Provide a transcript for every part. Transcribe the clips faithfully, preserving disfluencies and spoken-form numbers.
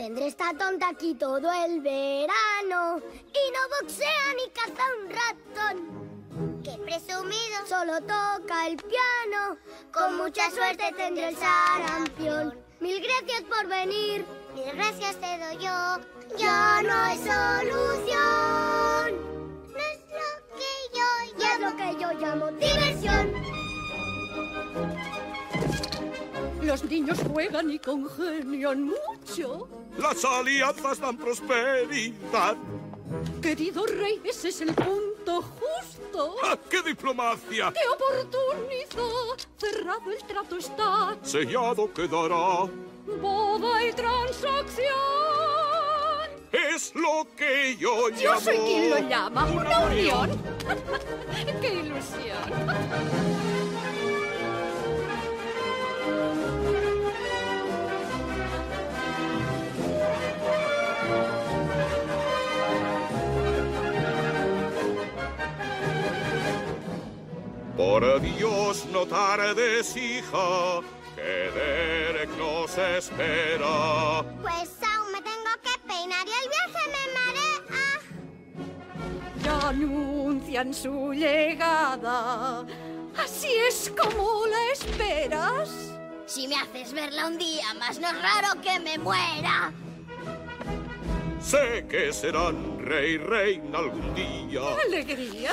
Tendré esta tonta aquí todo el verano y no boxea ni caza un ratón. ¡Qué presumido! Solo toca el piano. Con mucha suerte tendré el sarampión. Mil gracias por venir. Mil gracias te doy yo. Ya no hay solución. No es lo que yo llamo. Y es lo que yo llamo diversión. Los niños juegan y congenian mucho. Las alianzas dan prosperidad. Querido rey, ese es el punto justo. ¡Ah, qué diplomacia! ¡Qué oportunidad! Cerrado el trato está. Sellado quedará. Boda y transacción. Es lo que yo llamo... Yo soy quien lo llama una, una unión. unión. ¡Qué ilusión! Por Dios, no tardes, hija, que Derek nos espera. Pues aún me tengo que peinar y el viaje me marea. Ya anuncian su llegada. ¿Así es como la esperas? Si me haces verla un día más, no es raro que me muera. Sé que serán rey y reina algún día. ¡Qué alegría!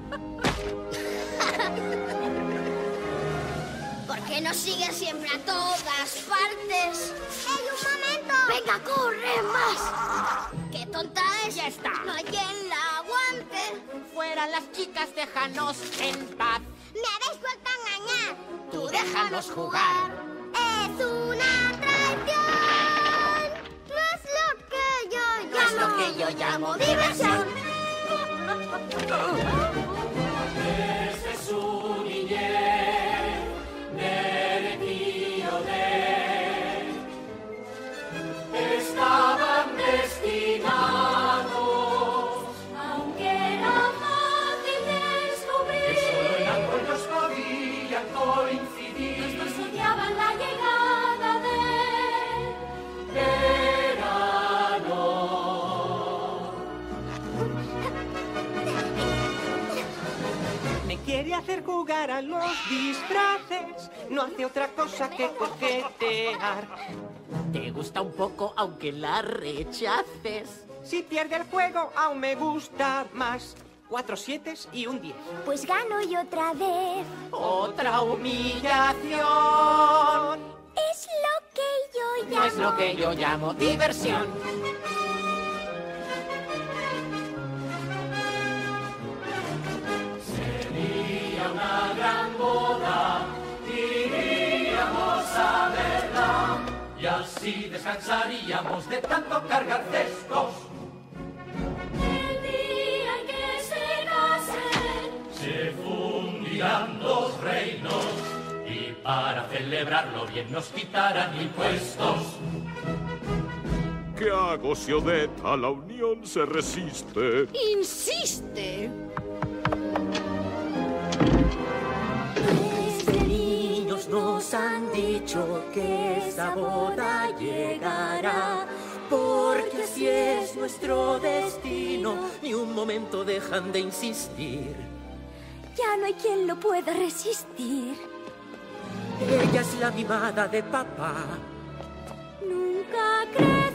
¿Por qué nos sigues siempre a todas partes? ¡Ey, un momento! ¡Venga, corre más! ¡Qué tonta es! ¡Ya está! ¡No hay quien la aguante! ¡Fuera las chicas, déjanos en paz! ¡Me habéis vuelto a engañar! ¡Tú déjanos jugar! ¡Es una traición! ¡No es lo que yo llamo! ¡No es lo que yo llamo diversión! Desde su niñez, Derek y Odette estaban destinados, aunque era fácil descubrir que solo en algo ellos podían coincidir. Los dos soñaban la llegada de verano. Me quiere hacer jugar a los disfraces, no hace otra cosa que coquetear. Te gusta un poco aunque la rechaces. Si pierde el juego aún me gusta más. Cuatro sietes y un diez. Pues gano y otra vez. Otra humillación. Es lo que yo llamo. No es lo que yo llamo diversión. Sería una gran boda, iríamos a verla y así descansaríamos de tanto cargar cestos. el día en que se casen. Se fundirán dos reinos y para celebrarlo bien nos quitarán impuestos. ¿Qué hago si Odette a la unión se resiste? ¡Insiste! Desde niños nos han dicho que esa boda llegará, porque así es nuestro destino. Ni un momento dejan de insistir. Ya no hay quien lo pueda resistir. Ella es la mimada de papá. Nunca crecerá.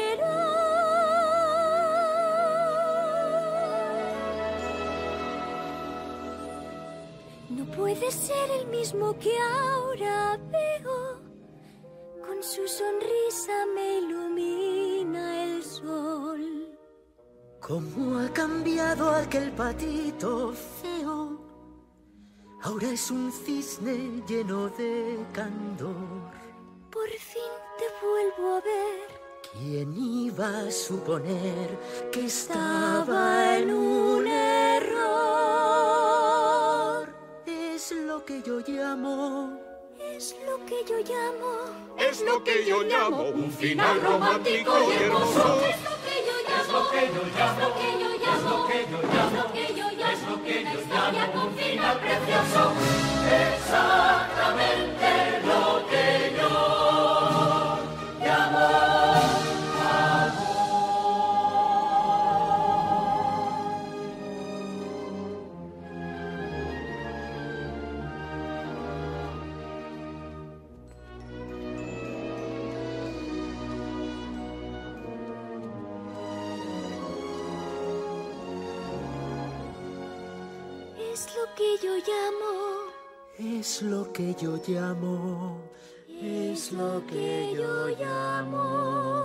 No puede ser el mismo que ahora veo. Con su sonrisa me ilumina el sol. ¿Cómo ha cambiado aquel patito feo? Ahora es un cisne lleno de candor. Por fin te vuelvo a ver. ¿Quién iba a suponer que estaba en un error? Es lo que yo llamo... Es lo que yo llamo. Es lo que yo llamo un final romántico y hermoso. Es lo que yo llamo, Es lo que yo llamo, es lo que yo llamo, es lo que yo llamo, es lo que yo llamo, es lo que una yo historia llamo con un final final precioso. Exactamente lo que yo llamo Es lo que yo llamo. Es lo que yo llamo. Es lo que yo llamo.